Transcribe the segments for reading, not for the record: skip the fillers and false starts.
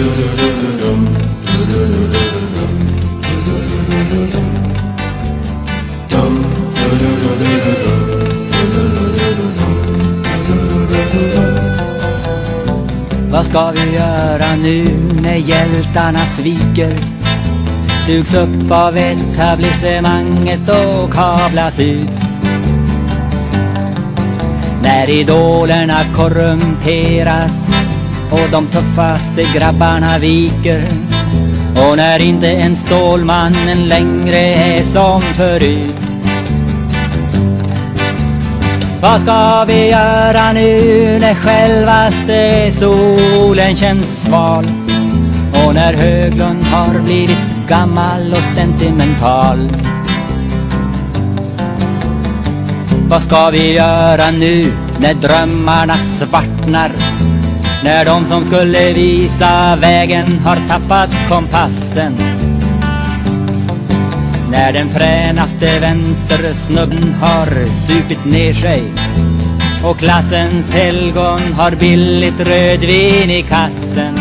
Vad ska vi göra nu när hjältarna sviker? Sugs upp av etablissemanget och kablas ut. När idolerna korrumperas och de tuffaste grabbarna viker. Och när inte en Stålmannen längre är som förut. Vad ska vi göra nu när självaste solen känns sval? Och när Höglund har blivit gammal och sentimental? Vad ska vi göra nu när drömmarna svartnar? När de som skulle visa vägen har tappat kompassen? När den fränaste vänstersnubben har supit ner sig och klassens helgon har billigt rödvin i kassen.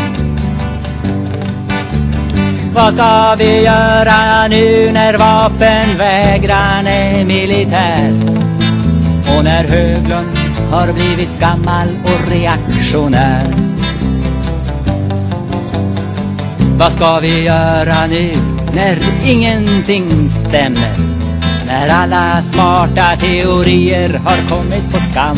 Vad ska vi göra nu när vapenvägran är militär? Och när Höglund har blivit gammal och reaktionär? Vad ska vi göra nu när ingenting stämmer? När alla smarta teorier har kommit på skam?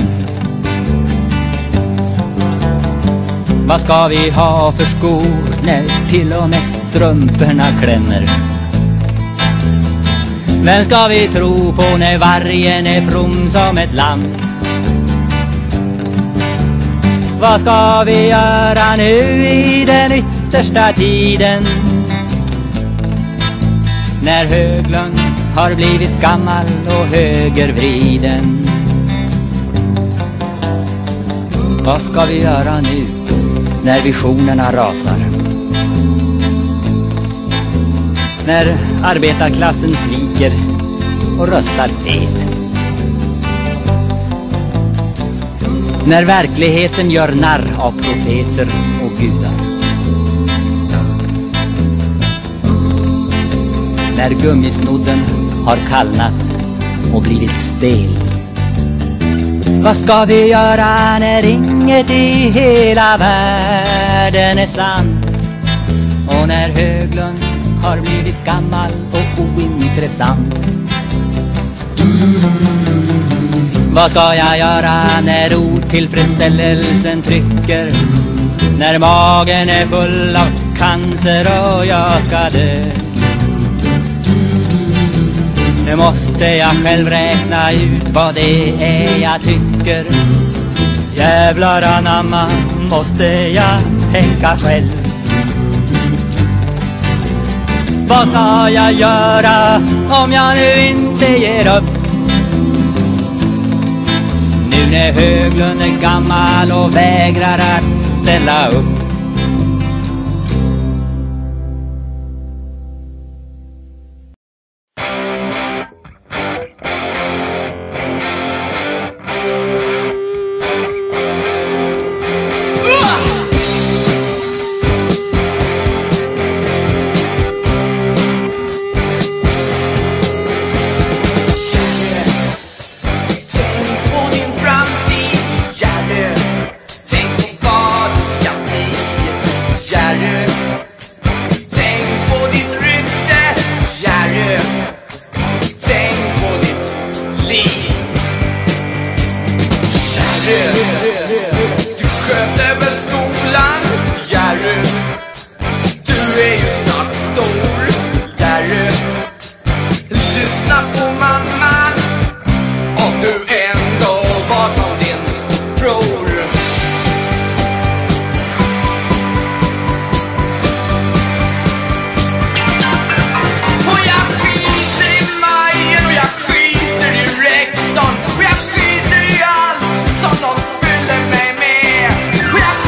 Vad ska vi ha för skor när till och med strumporna klämmer? Vem ska vi tro på när vargen är from som ett lamm? Vad ska vi göra nu i den yttersta tiden? När Höglund har blivit gammal och högervriden? Vad ska vi göra nu när visionerna rasar? När arbetarklassen sviker och röstar fel? När verkligheten gör narr av profeter och gudar? När gummisnodden har kallnat och blivit stel? Vad ska vi göra när inget i hela världen är sant? Och när Höglund har blivit gammal och ointressant? Vad ska jag göra när otillfredsställelsen trycker? När magen är full av cancer och jag ska dö? Nu måste jag själv räkna ut vad det är jag tycker. Jävlar anamma, måste jag tänka själv. Vad ska jag göra om jag nu inte ger upp? Nu när Höglund är gammal och vägrar att ställa upp. Och jag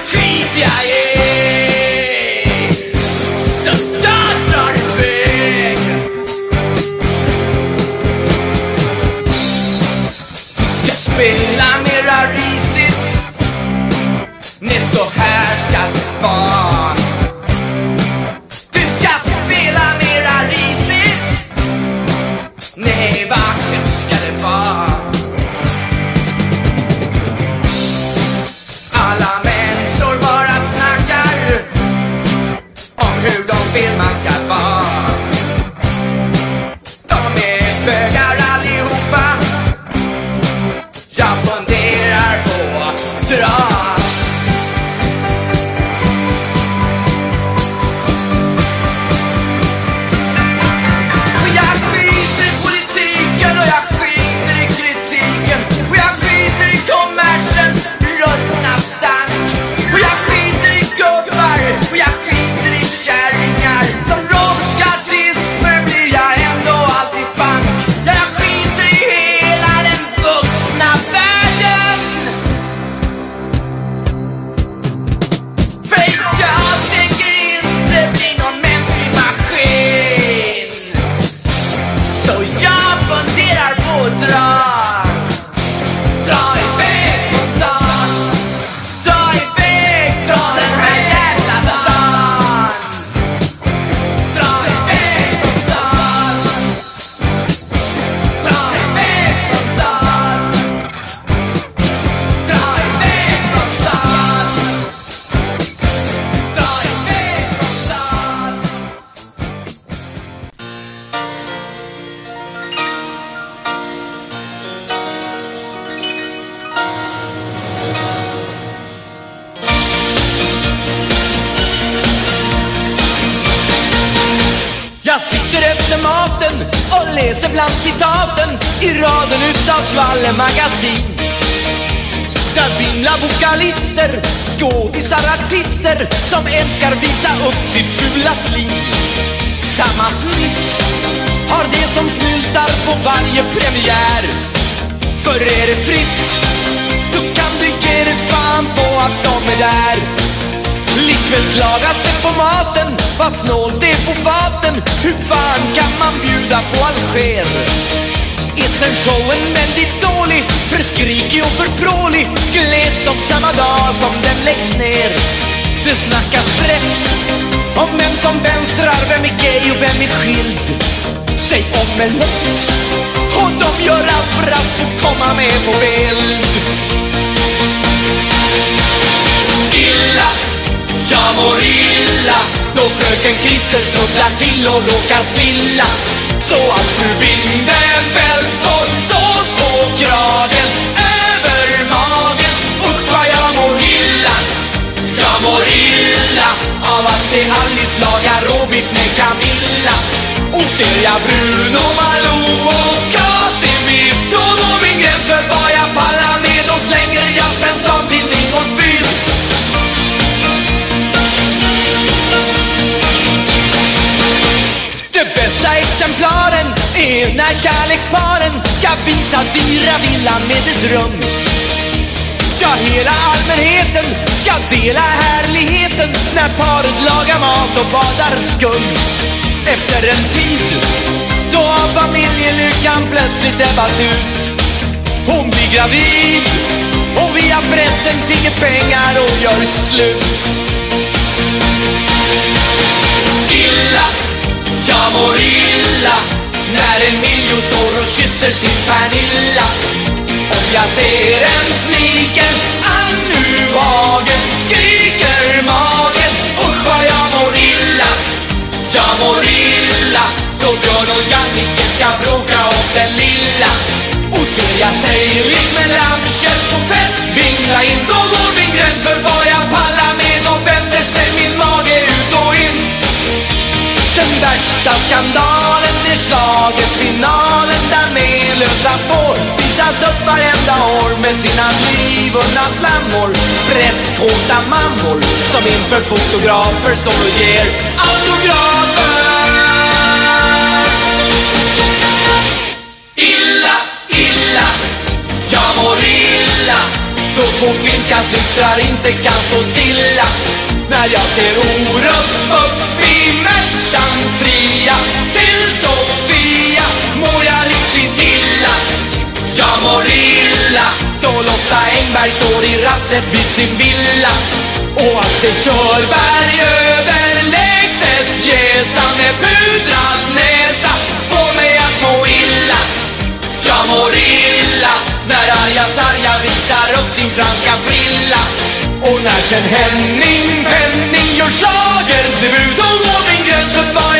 skit jag är. Så drar iväg. Ska spela mera risigt. Nej, så här ska det vara. Du ska spela mera risigt. Nej, vackert ska det vara. Alla människor bara snackar om hur de vill man ska vara. De är bögar allihopa. Jag funderar på att dra. Jag sitter efter maten och läser bland citaten i raden utav skvallermagasin. Där vimlar vokalister, skådisar, artister som älskar visa upp sitt fula flin. Samma snitt har det som snyltar på varje premiär. För är det fritt, då kan du ge dig fan på att de är där. Likväl klagas det på maten, vad snålt det är på faten. Hur fan kan man bjuda på Alger? Är sen showen väldigt dålig, för skrikig och för prålig, gläds de samma dag som den läggs ner. Det snackas brett om vem som vänstrar, vem är gay och vem är skild. Säg omelett, och de gör allt för att få komma med på bild. Illa, jag mår illa då fröken Christer snubblar till och råkar spilla, så att fru Bindefeld får sås på kragen över magen. Usch vad jag mår illa. Jag mår illa av att se Alice laga råbiff med Camilla. Och ser jag Bruno, Malou och Casimir, då når min gräns för vad jag pallar med. Då slänger jag svensk damtidning och spyr. De bästa exemplaren är när kärleksparen ska visa dyra villan med dess rum. Ja, hela allmänheten ska dela härligheten när paret lagar mat och badar skum. Efter en tid, då har familjelyckan plötsligt ebbat ut. Hon blir gravid och via pressen tigger pengar och gör slut. Illa, jag mår illa när en miljon står och kysser sin Pernilla. Om jag ser en sniken Annuvagen, skriker magen, usch vad jag mår illa. Jag mår illa då Björn och Jannike ska bråka om den lilla. Och ser jag Seilin med lammkött på fest vingla in, då går min gräns för vad jag pallar med. Då vänder sig min mage ut och in. Den värsta skandalen är schlagerfinalen där medlösa får visas upp varenda år med sina livunna flammor. Presskåta mammor som inför fotografer står och ger autografer. Illa, illa, jag mår illa Då två finska systrar inte kan stå stilla. När jag ser Orup upp i Mercan fria. Till Sofia mår jag riktigt illa. Jag mår illa då Lotta Engberg står i rasset vid sin villa. Och Axel Körberg överlägset jäsa med pudrad näsa får mig att må illa. Jag mår illa när Arja Sarja visar upp sin franska frilla. Och när sen Henning Penning gör schlagerdebut, då går min gräns för vad